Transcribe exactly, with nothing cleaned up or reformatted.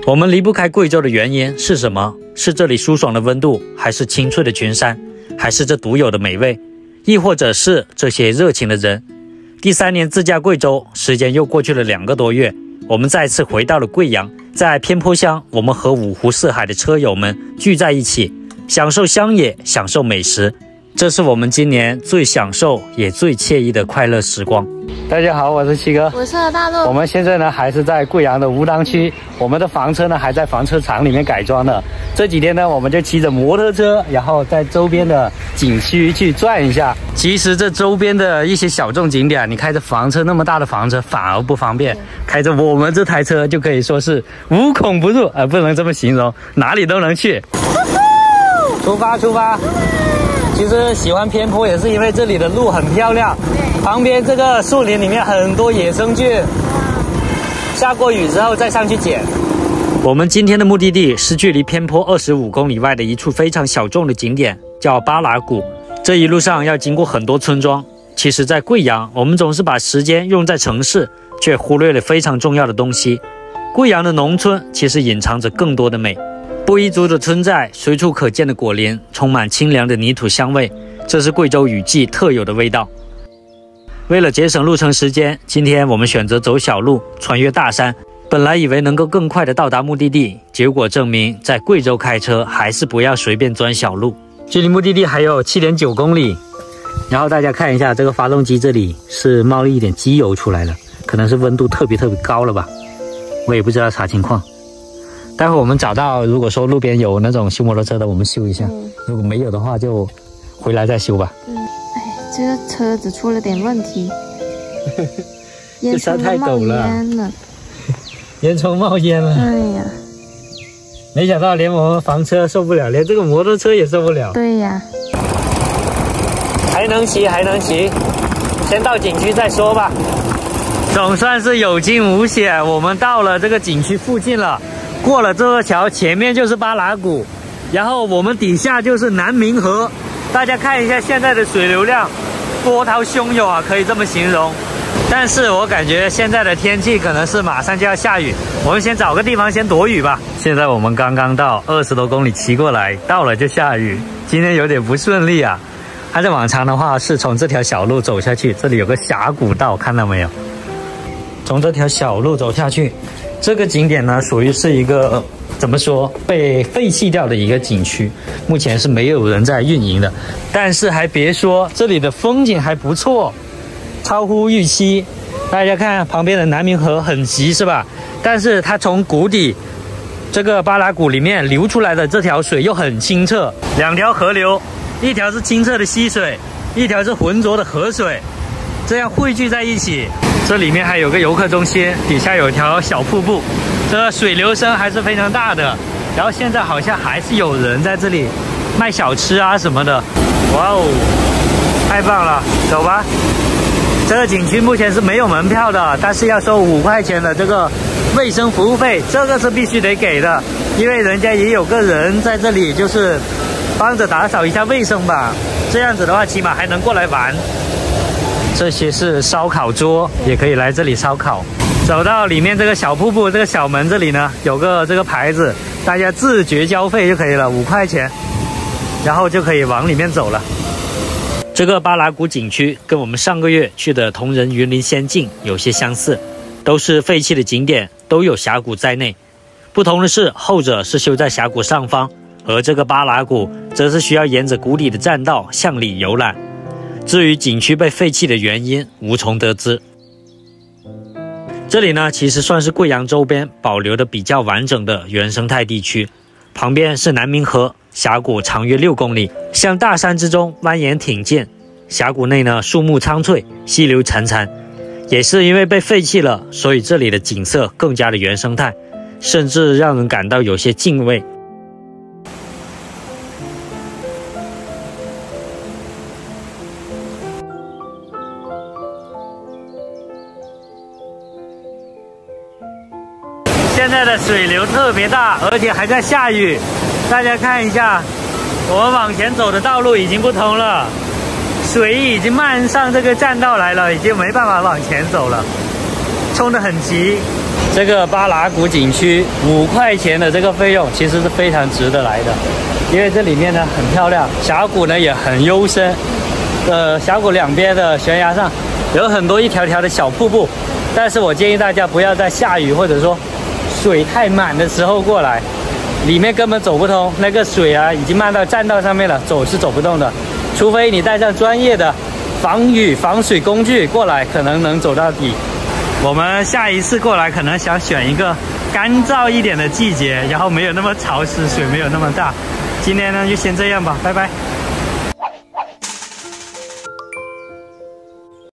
我们离不开贵州的原因是什么？是这里舒爽的温度，还是青翠的群山，还是这独有的美味，亦或者是这些热情的人？第三年自驾贵州，时间又过去了两个多月，我们再次回到了贵阳。在偏坡乡，我们和五湖四海的车友们聚在一起，享受乡野，享受美食。这是我们今年最享受也最惬意的快乐时光。大家好，我是七哥， 我是大陆。 我们现在呢还是在贵阳的吴当区，我们的房车呢还在房车厂里面改装的。这几天呢，我们就骑着摩托车，然后在周边的景区去转一下。其实这周边的一些小众景点，你开着房车，那么大的房车反而不方便，开着我们这台车就可以说是无孔不入，呃，不能这么形容，哪里都能去。出发，出发！其实喜欢偏坡也是因为这里的路很漂亮，旁边这个树林里面很多野生菌，下过雨之后再上去捡。我们今天的目的地是距离偏坡二十五公里外的一处非常小众的景点，叫巴拉谷。这一路上要经过很多村庄。其实在贵阳，我们总是把时间用在城市，却忽略了非常重要的东西。贵阳的农村其实隐藏着更多的美。不一族的村寨，随处可见的果林，充满清凉的泥土香味，这是贵州雨季特有的味道。为了节省路程时间，今天我们选择走小路，穿越大山。本来以为能够更快的到达目的地，结果证明在贵州开车还是不要随便钻小路。距离目的地还有 七点九公里。然后大家看一下，这个发动机这里是冒了一点机油出来了，可能是温度特别特别高了吧，我也不知道啥情况。待会我们找到，如果说路边有那种修摩托车的，我们修一下；嗯、如果没有的话，就回来再修吧。 嗯，哎，这个车子出了点问题， 这山太陡了， 烟了， 烟囱冒烟了。 哎呀， 没想到连我们房车受不了，连这个摩托车也受不了。 对呀， 还能骑，还能骑，先到景区再说吧。总算是有惊无险，我们到了这个景区附近了。过了这座桥，前面就是巴拉谷，然后我们底下就是南明河。大家看一下现在的水流量，波涛汹涌啊，可以这么形容。但是我感觉现在的天气可能是马上就要下雨，我们先找个地方先躲雨吧。现在我们刚刚到二十多公里骑过来，到了就下雨，今天有点不顺利啊。按照往常的话，是从这条小路走下去，这里有个峡谷道，看到没有？从这条小路走下去。这个景点呢，属于是一个、呃、怎么说被废弃掉的一个景区，目前是没有人在运营的。但是还别说，这里的风景还不错，超乎预期。大家看旁边的南明河很急是吧？但是它从谷底这个巴拉谷里面流出来的这条水又很清澈，两条河流，一条是清澈的溪水，一条是浑浊的河水，这样汇聚在一起。这里面还有个游客中心，底下有条小瀑布，这水流声还是非常大的。然后现在好像还是有人在这里卖小吃啊什么的。哇哦，太棒了，走吧。这个景区目前是没有门票的，但是要收五块钱的这个卫生服务费，这个是必须得给的，因为人家也有个人在这里，就是帮着打扫一下卫生吧。这样子的话，起码还能过来玩。这些是烧烤桌，也可以来这里烧烤。走到里面这个小瀑布这个小门这里呢，有个这个牌子，大家自觉交费就可以了，五块钱，然后就可以往里面走了。这个巴拉谷景区跟我们上个月去的铜仁云林仙境有些相似，都是废弃的景点，都有峡谷在内。不同的是，后者是修在峡谷上方，而这个巴拉谷则是需要沿着谷底的栈道向里游览。至于景区被废弃的原因，无从得知。这里呢，其实算是贵阳周边保留的比较完整的原生态地区。旁边是南明河，峡谷长约六公里，向大山之中蜿蜒挺进。峡谷内呢，树木苍翠，溪流潺潺。也是因为被废弃了，所以这里的景色更加的原生态，甚至让人感到有些敬畏。现在的水流特别大，而且还在下雨。大家看一下，我们往前走的道路已经不通了，水已经漫上这个栈道来了，已经没办法往前走了。 冲得很急。这个巴拉谷景区五块钱的这个费用其实是非常值得来的，因为这里面呢很漂亮，峡谷呢也很幽深。呃，峡谷两边的悬崖上有很多一条条的小瀑布，但是我建议大家不要在下雨或者说水太满的时候过来，里面根本走不通，那个水啊已经漫到栈道上面了，走是走不动的，除非你带上专业的防雨防水工具过来，可能能走到底。我们下一次过来可能想选一个干燥一点的季节，然后没有那么潮湿，水没有那么大。今天呢就先这样吧，拜拜。